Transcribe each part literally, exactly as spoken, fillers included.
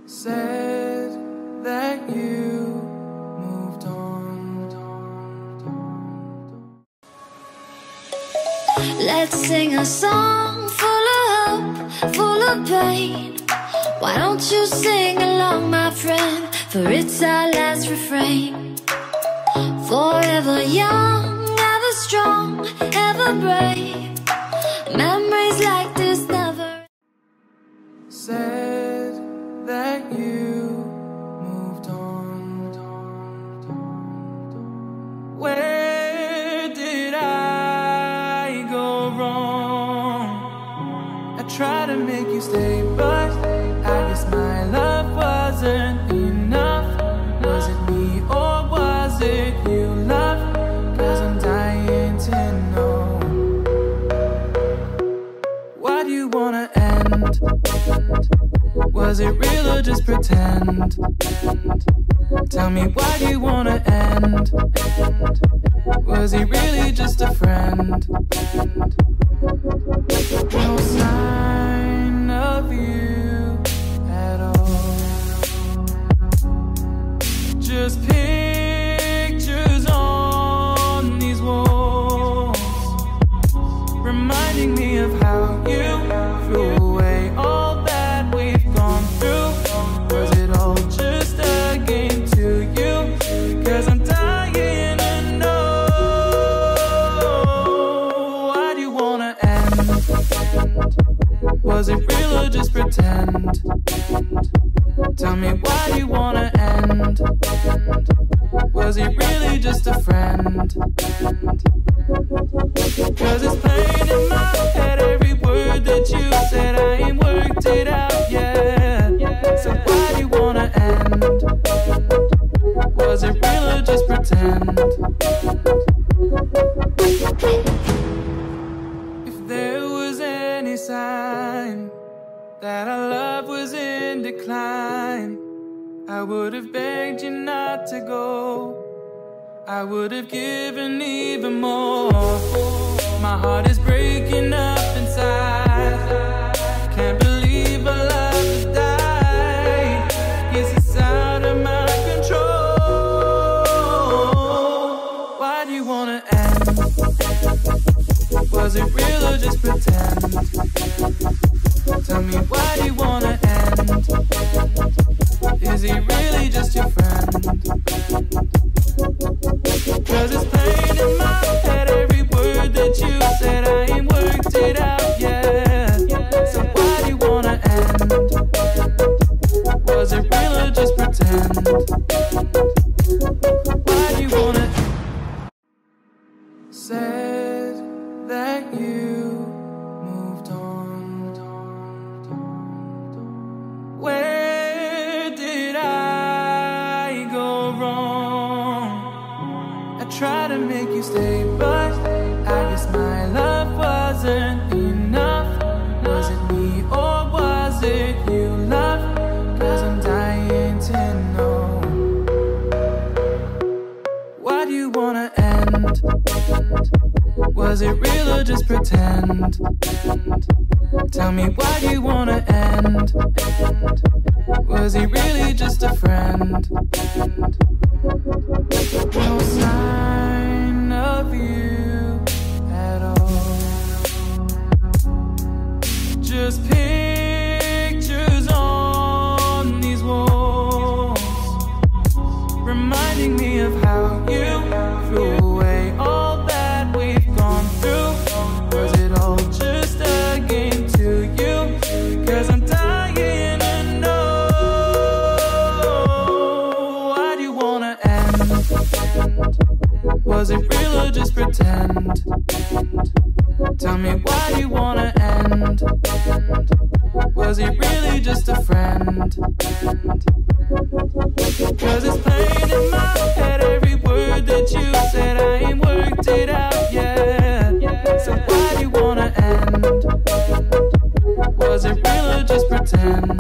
Said that you moved on. Let's sing a song full of hope, full of pain. Why don't you sing along, my friend? For it's our last refrain. Forever young, ever strong, ever brave. Memories like this never. Said that you moved on. Where did I go wrong? I tried to make you stay, but I guess my love wasn't enough. Was it me or was it you, love? 'Cause I'm dying to know. Why do you wanna end? Was it real or just pretend? Tell me, why do you wanna end? Was he really just a friend? No sign of you at all. Just pictures on these walls, reminding me of how you threw away all that we've gone through. Was it all just a game to you? 'Cause I'm dying to know. Why do you wanna end? Was it real or just pretend? Tell me, why do you wanna end? Was he really just a friend? 'Cause it's plain in my head, every word that you said, I ain't worked it out yet. So why do you wanna end? Was it real or just pretend? If there was any sign that our love was in decline, I would have begged you not to go. I would have given even more. My heart is breaking up inside. Can't believe our love has died. Guess it's out of my control. Why do you wanna end? Was it real or just pretend? Tell me, why do you wanna end? Is he really just your friend? 'Cause it's plain in my head, every word that you said, I ain't worked it out yet. So why do you wanna end? Was it real or just pretend? Why do you wanna? Said that you moved on. Where did I go wrong? I tried to make you stay, but I guess my love wasn't enough. Was it me or was it you, love? 'Cause I'm dying to know. Why do you wanna end? Was it real or just pretend? Tell me, why do you wanna end? Was he really just a friend? No sign of you at all. Just pictures on these walls, reminding me of how you threw away all that we've gone through. Was it all just a game to you? 'Cause I'm dying to know. Why do you wanna end? Was it real or just pretend? Tell me, why do you wanna end? Was he really just a friend? 'Cause it's plain in my head, every word that you said, I ain't worked it out yet. So why do you wanna end? Was it real or just pretend?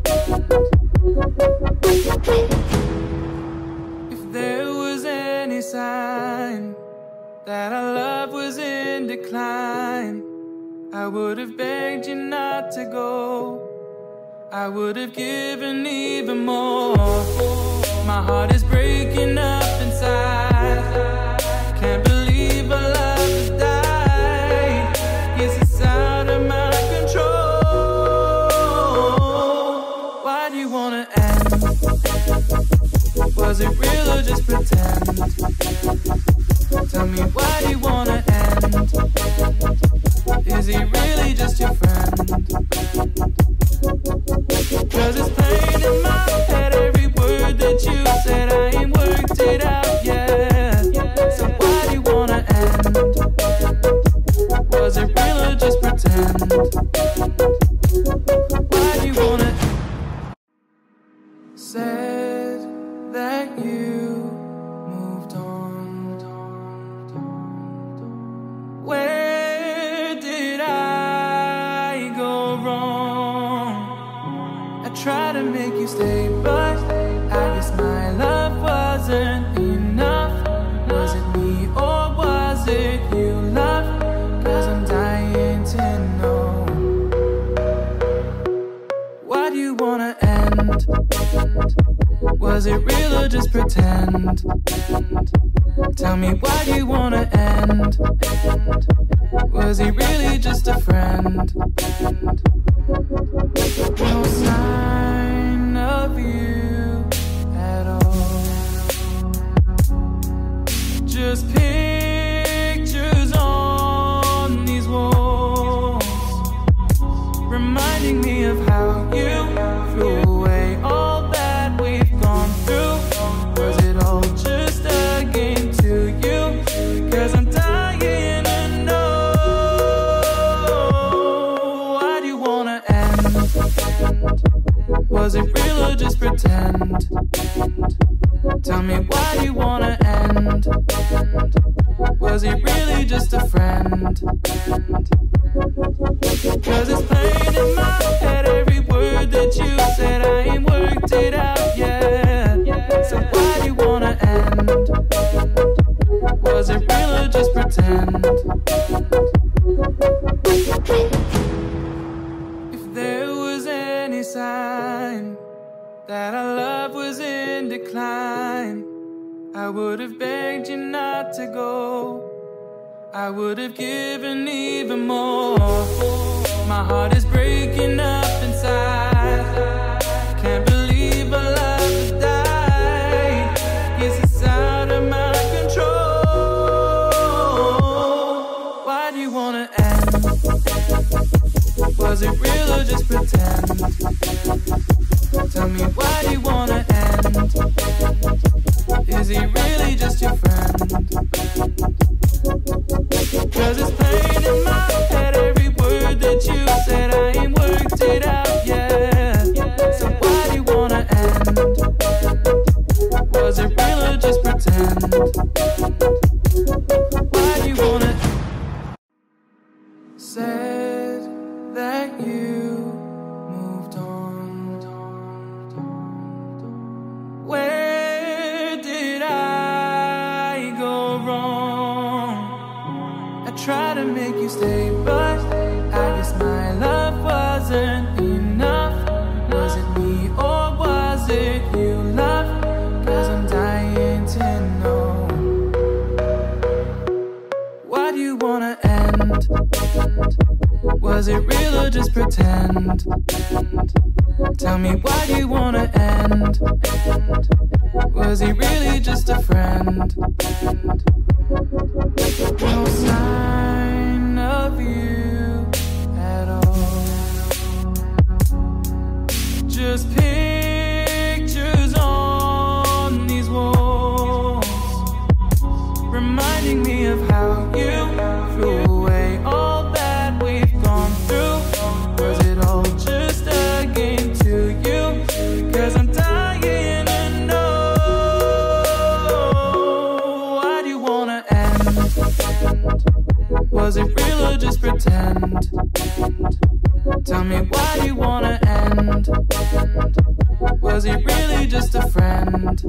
If there was any sign that our love was in decline, I would have begged you not to go. I would have given even more. My heart is breaking up inside. Can't believe our love has died. Guess it's out of my control. Why do you wanna end? Was it real or just pretend? Tell me, why do you wanna end? Is he really just your friend? Cause it's playing in my head, every word that you said. I ain't worked it out yet. So why do you wanna end? Was it real or just pretend? Why do you wanna? Said that you moved on. Where did I go wrong? I tried to make you stay, but I guess my love wasn't enough. Was it me or was it you, love? Cause I'm dying to know. Why do you wanna end? Was it real or just pretend? Tell me, why do you wanna end? Was he really just a friend? No sign of you at all. Just pictures on these walls, reminding me of how you threw away all that we've gone through. Was it all just a game to you? Cause I'm dying to know. Why do you wanna end? Was it real or just pretend? Tell me, why do you wanna end? Was he really just a friend? Cause it's playing in my head, every word that you said. I ain't worked it out yet. So why do you wanna end? Was it real or just pretend? If there was any sign that our love was in decline, I would have begged you not to go. I would have given even more. My heart is breaking up inside. Can't believe our love has died. Guess it's out of my control. Why do you wanna end? Was it real or just pretend? Tell me, why do you wanna end? Is he really just your friend? Cause it's playing in my head, every word that you said. I ain't worked it out yet. So why do you wanna end? Was it real or just pretend? Why do you wanna? Said that you moved on. Where did I go wrong? I tried to make you stay, but I guess my love wasn't enough. Was it me or was it you, love? Cause I'm dying to know. Why do you wanna end? Was it real or just pretend? Tell me, why do you wanna end? Was he really just a friend? No sign of you at all. Just pictures on these walls, reminding me of how you threw away all that we've gone through. Was it all just a game to you? Cause I'm dying to know. Why do you wanna end? Was it real or just pretend? Tell me, why do you wanna end? Was he really just a friend?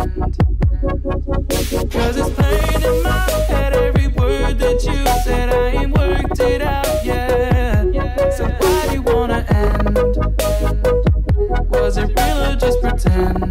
Cause it's playing in my head, every word that you said. I ain't worked it out yet. So why do you wanna end? pretend.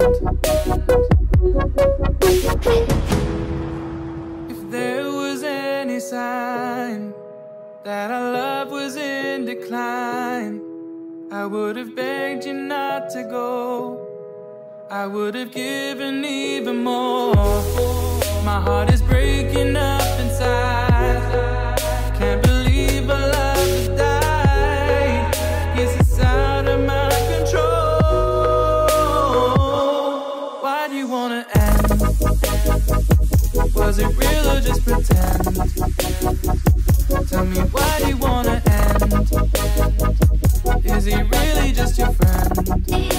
If there was any sign that our love was in decline, I would have begged you not to go. I would have given even more. My heart is breaking up inside. Can't believe our love has died. Guess it's out of my control. Why do you wanna end? Was it real or just pretend? Tell me, why do you wanna end? Is he really just your friend?